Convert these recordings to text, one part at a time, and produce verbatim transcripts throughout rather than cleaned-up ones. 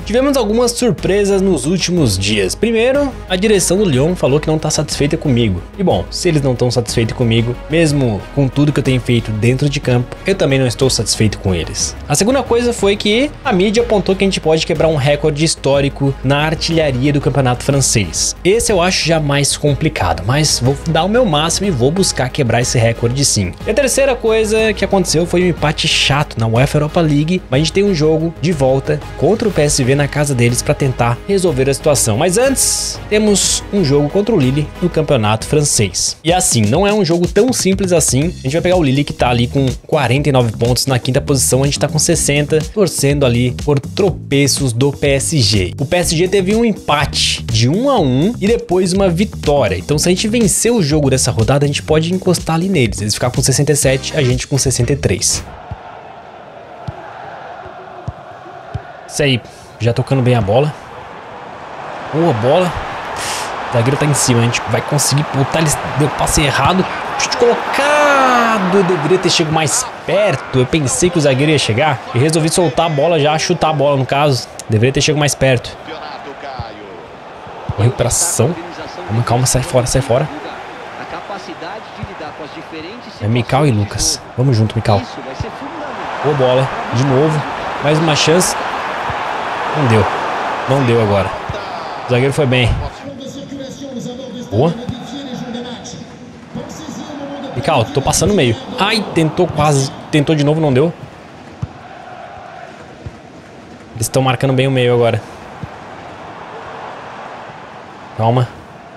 Tivemos algumas surpresas nos últimos dias. Primeiro, a direção do Lyon falou que não tá satisfeita comigo. E bom, se eles não estão satisfeitos comigo, mesmo com tudo que eu tenho feito dentro de campo, eu também não estou satisfeito com eles. A segunda coisa foi que a mídia apontou que a gente pode quebrar um recorde histórico na artilharia do campeonato francês. Esse eu acho já mais complicado, mas vou dar o meu máximo e vou buscar quebrar esse recorde sim. E a terceira coisa que aconteceu foi um empate chato na UEFA Europa League, mas a gente tem um jogo de volta contra o P S V na casa deles para tentar resolver a situação. Mas antes, temos um jogo contra o Lille no campeonato francês. E assim, não é um jogo tão simples assim. A gente vai pegar o Lille que tá ali com quarenta e nove pontos na quinta posição, a gente tá com sessenta, torcendo ali por tropeços do P S G. O P S G teve um empate de um a um e depois uma vitória. Então se a gente vencer o jogo dessa rodada, a gente pode encostar ali neles. Eles ficar com sessenta e sete, a gente com sessenta e três. Isso aí, já tocando bem a bola. Boa bola. O zagueiro tá em cima, a gente vai conseguir botar, ele deu passe errado. Chute colocado, eu deveria ter chegado mais perto. Eu pensei que o zagueiro ia chegar e resolvi soltar a bola já, chutar a bola no caso. Deveria ter chegado mais perto. Boa recuperação. Calma, calma, sai fora, sai fora. É Mikal e Lucas. Vamos junto, Mikal. Boa bola, de novo. Mais uma chance. Não deu. Não deu agora. O zagueiro foi bem. Boa. Mikal, tô passando no meio. Ai, tentou quase. Tentou de novo, não deu. Eles estão marcando bem o meio agora. Calma.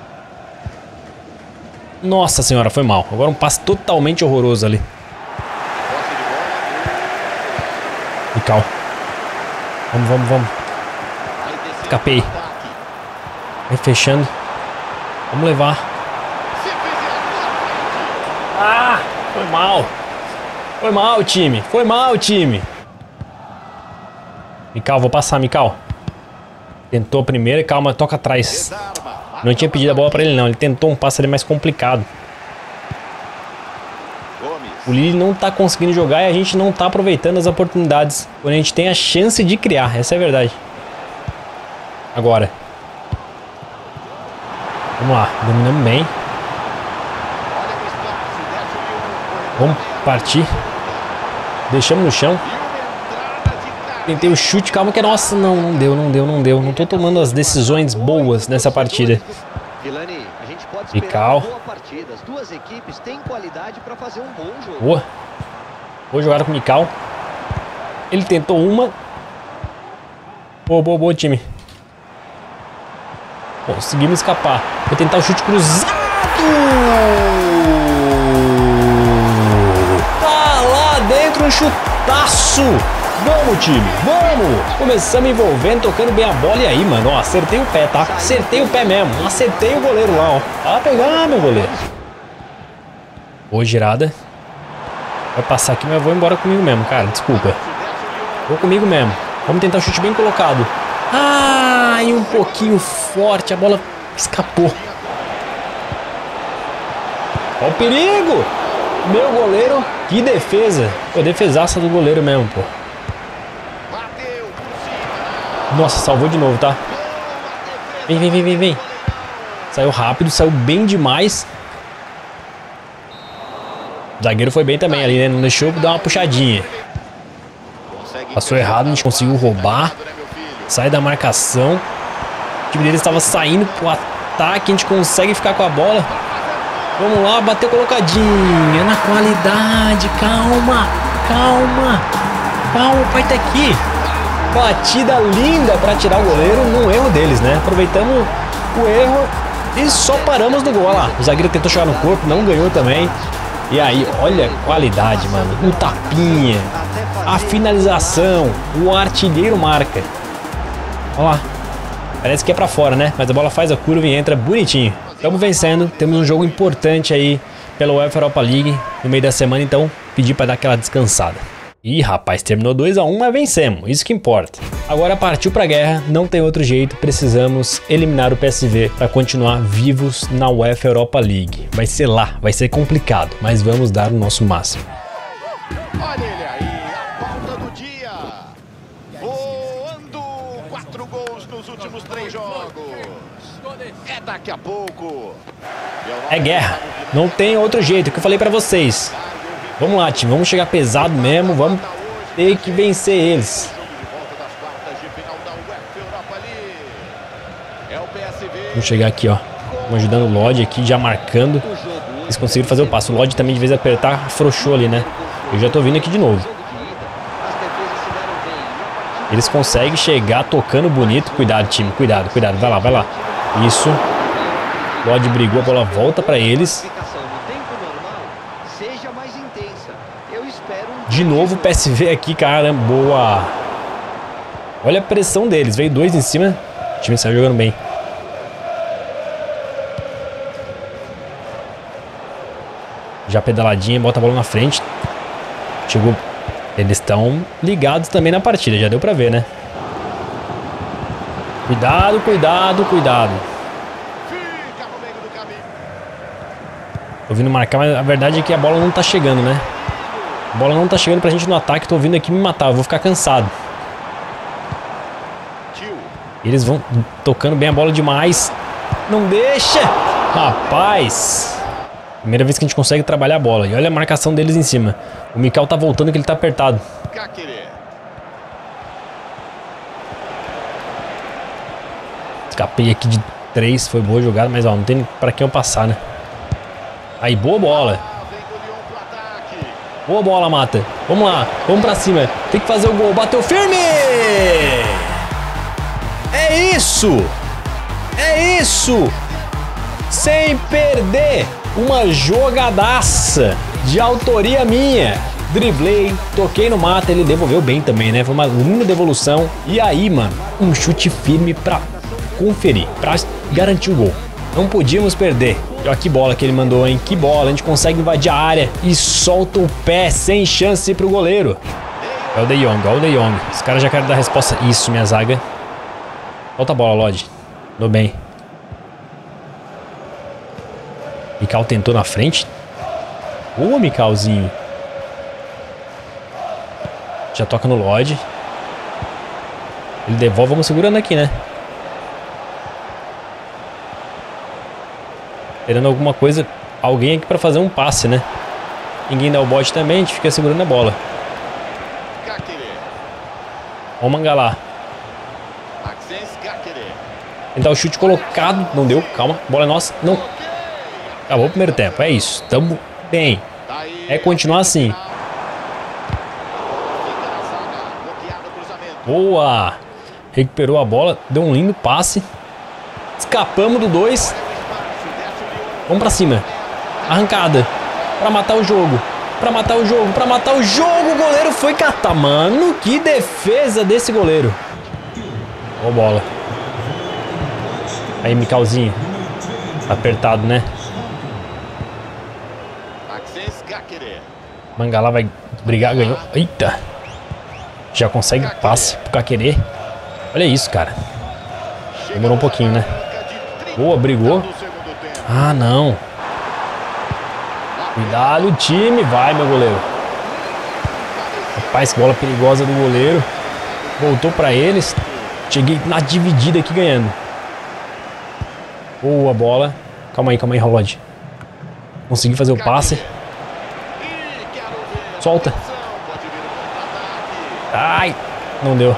Nossa senhora, foi mal. Agora um passe totalmente horroroso ali. Mikal. Vamos, vamos, vamos. Escapei. Vai fechando. Vamos levar. Ah, foi mal. Foi mal, time. Foi mal, time. Mikal, vou passar, Mikal. Tentou a primeira e calma, toca atrás. Não tinha pedido a bola pra ele não. Ele tentou um passe ali mais complicado. O Lille não tá conseguindo jogar e a gente não tá aproveitando as oportunidades quando a gente tem a chance de criar. Essa é a verdade. Agora. Vamos lá, dominamos bem. Vamos partir. Deixamos no chão. Tentei o chute, calma que é nossa. Não, não deu, não deu, não deu. Não tô tomando as decisões boas nessa partida. Mikal. Boa. Boa jogada com o Mikal. Ele tentou uma. Boa, boa, boa, time. Conseguimos escapar. Vou tentar o chute cruzado. Tá lá dentro um chutaço. Vamos, time, vamos! Começamos envolvendo, tocando bem a bola. E aí, mano, ó, acertei o pé, tá? Acertei o pé mesmo. Acertei o goleiro lá, ó. Vai pegar, meu goleiro. Boa girada. Vai passar aqui, mas eu vou embora comigo mesmo, cara. Desculpa. Vou comigo mesmo. Vamos tentar o chute bem colocado. Ai, um pouquinho forte. A bola escapou. Ó o perigo! Meu goleiro, que defesa. Pô, defesaça do goleiro mesmo, pô. Nossa, salvou de novo, tá? Vem, vem, vem, vem, vem. Saiu rápido, saiu bem demais. O zagueiro foi bem também ali, né? Não deixou dar uma puxadinha. Passou errado, a gente conseguiu roubar. Sai da marcação. O time deles estava saindo pro ataque. A gente consegue ficar com a bola. Vamos lá, bater colocadinha. Na qualidade, calma. Calma. Calma, o pai tá aqui. Batida linda para tirar o goleiro no erro deles, né? Aproveitamos o erro e só paramos no gol. Olha lá, o zagueiro tentou chegar no corpo, não ganhou também. E aí, olha a qualidade, mano. O tapinha, a finalização, o artilheiro marca. Olha lá. Parece que é pra fora, né? Mas a bola faz a curva e entra bonitinho. Estamos vencendo, temos um jogo importante aí pela UEFA Europa League no meio da semana, então pedi para dar aquela descansada. Ih, rapaz, terminou dois a um, mas vencemos, isso que importa. Agora partiu pra guerra, não tem outro jeito, precisamos eliminar o P S V para continuar vivos na UEFA Europa League. Vai ser lá, vai ser complicado, mas vamos dar o nosso máximo. Olha ele aí, a pauta do dia. Voando Quatro gols nos últimos três jogos. É daqui a pouco. É guerra. Não tem outro jeito, o que eu falei pra vocês. Vamos lá, time. Vamos chegar pesado mesmo. Vamos ter que vencer eles. Vamos chegar aqui, ó. Vamos ajudando o Lodge aqui, já marcando. Eles conseguiram fazer o passo. O Lodge também, de vez apertar, afrouxou ali, né? Eu já tô vindo aqui de novo. Eles conseguem chegar tocando bonito. Cuidado, time. Cuidado, cuidado. Vai lá, vai lá. Isso. Lodge brigou, a bola volta pra eles. De novo o P S V aqui, cara. Boa. Olha a pressão deles. Veio dois em cima. O time saiu jogando bem. Já pedaladinha, bota a bola na frente. Chegou. Eles estão ligados também na partida, já deu pra ver, né? Cuidado, cuidado, cuidado. Tô vindo marcar, mas a verdade é que a bola não tá chegando, né? A bola não tá chegando pra gente no ataque, tô vindo aqui me matar, eu vou ficar cansado. Eles vão tocando bem a bola demais. Não deixa! Rapaz! Primeira vez que a gente consegue trabalhar a bola. E olha a marcação deles em cima. O Mikal tá voltando que ele tá apertado. Escapei aqui de três. Foi boa jogada, mas ó, não tem pra quem eu passar, né? Aí, boa bola. Boa bola, Mata. Vamos lá, vamos pra cima. Tem que fazer o gol. Bateu firme! É isso! É isso! Sem perder! Uma jogadaça de autoria minha. Driblei, toquei no Mata, ele devolveu bem também, né? Foi uma linda devolução. E aí, mano, um chute firme pra conferir, pra garantir o gol. Não podíamos perder. E ó, que bola que ele mandou, hein? Que bola, a gente consegue invadir a área e solta o pé sem chance pro goleiro. É o De Jong, ó o De Jong. Os caras já querem dar resposta. Isso, minha zaga. Solta a bola, Lodge. Tô bem. Mikal tentou na frente. Boa, Mikalzinho. Já toca no Lodge. Ele devolve, vamos segurando aqui, né? Esperando alguma coisa, alguém aqui pra fazer um passe, né? Ninguém dá o bote também, a gente fica segurando a bola. Ó o Mangala. Tentar o chute colocado, não deu, calma, bola é nossa, não. Acabou o primeiro tempo, é isso, tamo bem. É continuar assim. Boa! Recuperou a bola, deu um lindo passe. Escapamos do dois. Vamos pra cima. Arrancada. Pra matar o jogo. Pra matar o jogo. Pra matar o jogo. O goleiro foi catar. Mano, que defesa desse goleiro. Boa bola. Aí, Mikalzinho. Apertado, né? Mangala vai brigar, ganhou. Eita. Já consegue passe pro Kakere. Olha isso, cara. Demorou um pouquinho, né? Boa, brigou. Ah, não. Cuidado, time. Vai, meu goleiro. Rapaz, que bola perigosa do goleiro. Voltou pra eles. Cheguei na dividida aqui ganhando. Boa bola. Calma aí, calma aí, Rolod. Consegui fazer o passe. Solta. Ai, não deu.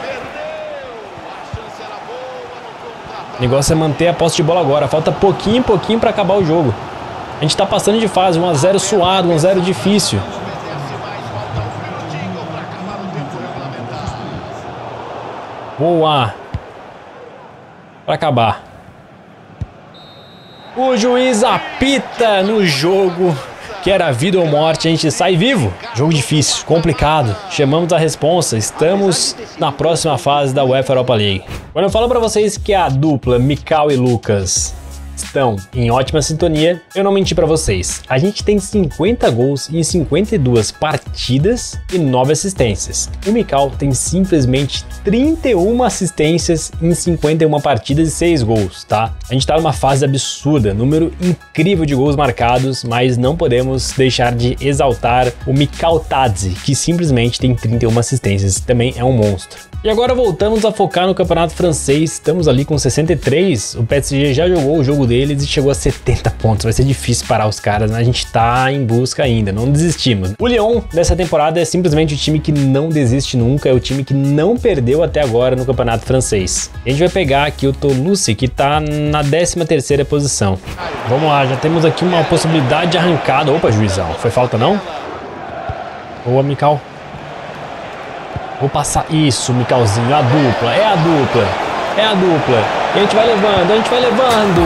O negócio é manter a posse de bola agora. Falta pouquinho, pouquinho pra acabar o jogo. A gente tá passando de fase. um a zero suado, um a zero difícil. Boa. Pra acabar. O juiz apita no jogo que era vida ou morte, a gente sai vivo. Jogo difícil, complicado. Chamamos a responsa, estamos na próxima fase da UEFA Europa League. Quando eu falo pra vocês que a dupla Mikal e Lucas estão em ótima sintonia, eu não menti pra vocês. A gente tem cinquenta gols em cinquenta e duas partidas e nove assistências. O Mikal tem simplesmente trinta e uma assistências em cinquenta e uma partidas e seis gols, tá? A gente tá numa fase absurda, número incrível de gols marcados, mas não podemos deixar de exaltar o Mikal Tadze, que simplesmente tem trinta e uma assistências, também é um monstro. E agora voltamos a focar no campeonato francês, estamos ali com sessenta e três, o P S G já jogou o jogo deles e chegou a setenta pontos, vai ser difícil parar os caras, né? A gente tá em busca ainda, não desistimos. O Lyon dessa temporada é simplesmente o time que não desiste nunca, é o time que não perdeu até agora no campeonato francês. A gente vai pegar aqui o Toulouse, que tá na décima terceira posição. Vamos lá, já temos aqui uma possibilidade de arrancada. Opa, juizão, foi falta não? Boa, Mikal. Vou passar isso, Micalzinho, a dupla, é a dupla, é a dupla. E a gente vai levando, a gente vai levando.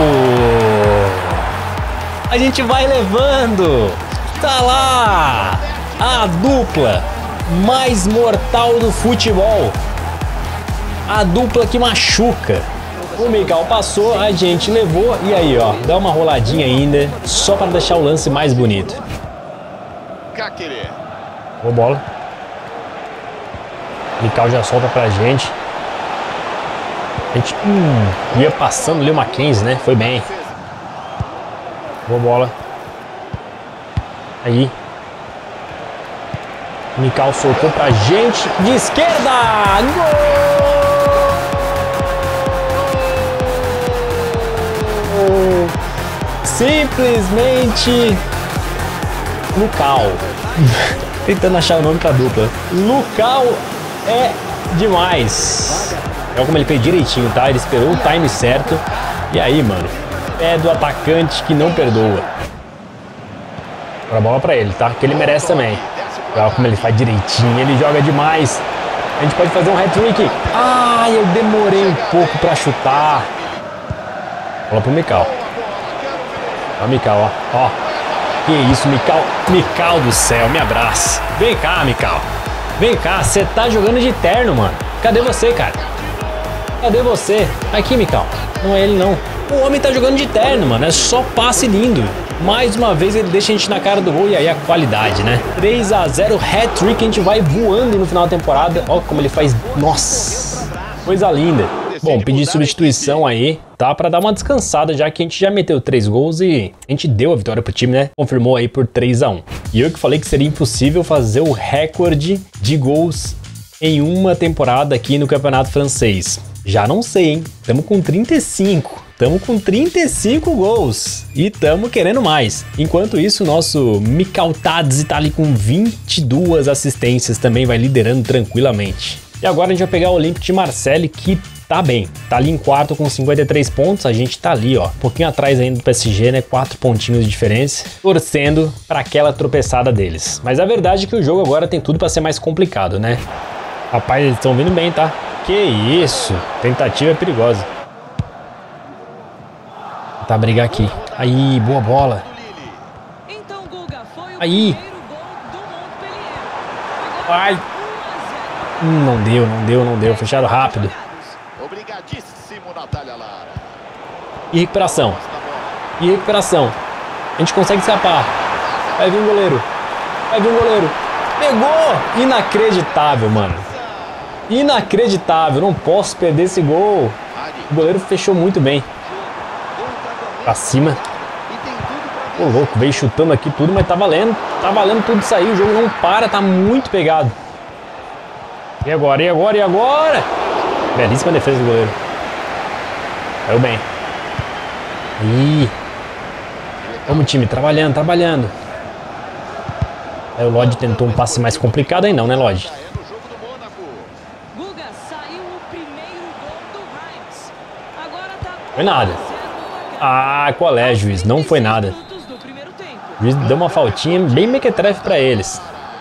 A gente vai levando. Tá lá, a dupla mais mortal do futebol. A dupla que machuca. O Mical passou, a gente levou e aí, ó, dá uma roladinha ainda, só para deixar o lance mais bonito. Boa bola. Mical já solta pra gente. A gente hum, ia passando ali o Mackenzie, né? Foi bem. Boa bola. Aí. Mical soltou pra gente. De esquerda! Gol! Simplesmente Lucal. Tentando achar o nome pra dupla. Lucal é demais. Olha como ele fez direitinho, tá? Ele esperou o time certo. E aí, mano, é do atacante que não perdoa. Agora a bola pra ele, tá? Que ele merece também. Olha como ele faz direitinho, ele joga demais. A gente pode fazer um hat-trick. Ai, eu demorei um pouco pra chutar. Bola pro Mical. Ó o Mical, ó. Ó. Que isso, Mical. Mical do céu, me abraça. Vem cá, Mical. Vem cá, você tá jogando de terno, mano. Cadê você, cara? Cadê você? Aqui, Mical. Não é ele, não. O homem tá jogando de terno, mano. É só passe lindo. Mais uma vez ele deixa a gente na cara do gol e aí a qualidade, né? três a zero, hat-trick, a gente vai voando no final da temporada. Olha como ele faz. Nossa, coisa linda. Bom, pedir substituição aí, tá? Pra dar uma descansada, já que a gente já meteu três gols e a gente deu a vitória pro time, né? Confirmou aí por três a um. E eu que falei que seria impossível fazer o recorde de gols em uma temporada aqui no Campeonato Francês. Já não sei, hein? Tamo com trinta e cinco. Tamo com trinta e cinco gols e tamo querendo mais. Enquanto isso, o nosso Mical Tadze tá ali com vinte e duas assistências, também vai liderando tranquilamente. E agora a gente vai pegar o Olympique de Marseille, que tá bem, tá ali em quarto com cinquenta e três pontos, a gente tá ali, ó, um pouquinho atrás ainda do P S G, né, quatro pontinhos de diferença, torcendo pra aquela tropeçada deles. Mas a verdade é que o jogo agora tem tudo pra ser mais complicado, né? Rapaz, eles estão vindo bem, tá? Que isso, tentativa é perigosa. Tá, brigar aqui. Aí, boa bola. Aí. Ai. Hum, não deu, não deu, não deu. Fechado rápido. E recuperação. E recuperação. A gente consegue escapar. Vai vir um goleiro. Vai vir um goleiro. Pegou! Inacreditável, mano. Inacreditável. Não posso perder esse gol. O goleiro fechou muito bem. Pra cima. Ô, louco, veio chutando aqui tudo, mas tá valendo. Tá valendo tudo isso aí. O jogo não para, tá muito pegado. E agora, e agora, e agora? Belíssima defesa do goleiro. Saiu bem. Ih. Vamos, time, trabalhando, trabalhando. Aí o Lodge tentou um passe mais complicado aí não, né, Lodge? Foi nada. Ah, qual é, juiz? Não foi nada. O juiz deu uma faltinha bem mequetrefe pra eles.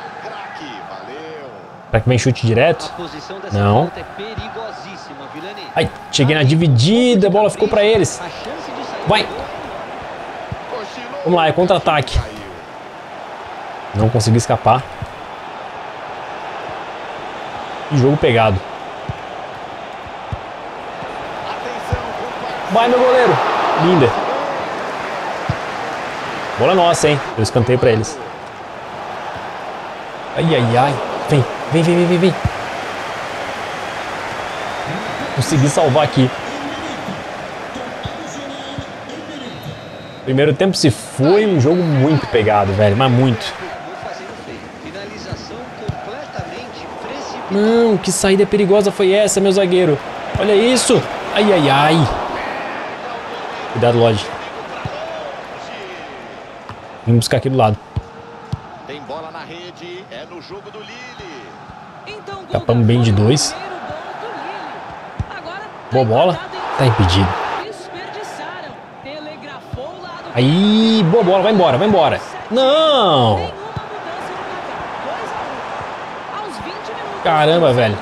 Será que vem chute direto? Não. Ai, cheguei na dividida, a bola ficou pra eles. Vai. Vamos lá, é contra-ataque. Não consegui escapar. E jogo pegado. Vai, meu goleiro. Linda. Bola nossa, hein? Eu escanteio pra eles. Ai, ai, ai. Vem, vem, vem, vem, vem. Consegui salvar aqui. Primeiro tempo se foi um jogo muito pegado, velho. Mas muito. Não, que saída perigosa foi essa, meu zagueiro? Olha isso. Ai, ai, ai. Cuidado, Lodge. Vamos buscar aqui do lado. Tem bola na rede, é no jogo do Lille. Então, Capamos bem de dois. Boa bola. Tá impedido. Aí, boa bola, vai embora, vai embora. Não! Caramba, velho.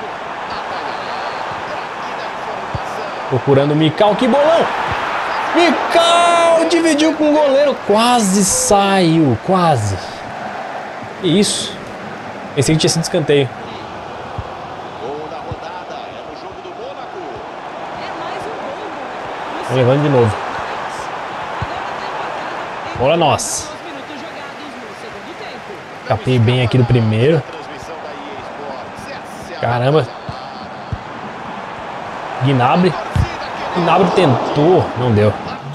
Procurando o Mikal, que bolão! Mikal dividiu com o goleiro, quase saiu, quase. Que isso? Pensei que tinha sido escanteio. Estão levando de novo. Bola nossa. Capei bem aqui do primeiro. Caramba. Gnabry. Gnabry tentou. Não deu.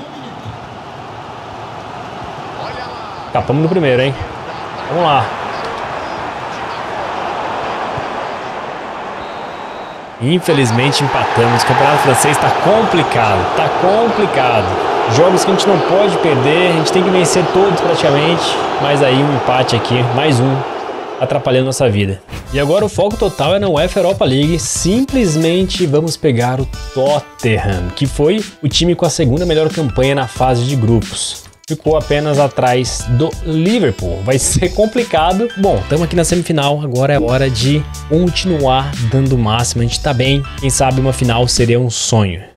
Capamos no primeiro, hein? Vamos lá. Infelizmente empatamos. O campeonato francês está complicado. Está complicado. Jogos que a gente não pode perder. A gente tem que vencer todos praticamente. Mas aí um empate aqui. Mais um. Atrapalhando nossa vida. E agora o foco total é na UEFA Europa League. Simplesmente vamos pegar o Tottenham, que foi o time com a segunda melhor campanha na fase de grupos. Ficou apenas atrás do Liverpool. Vai ser complicado. Bom, estamos aqui na semifinal. Agora é hora de continuar dando o máximo. A gente tá bem. Quem sabe uma final seria um sonho.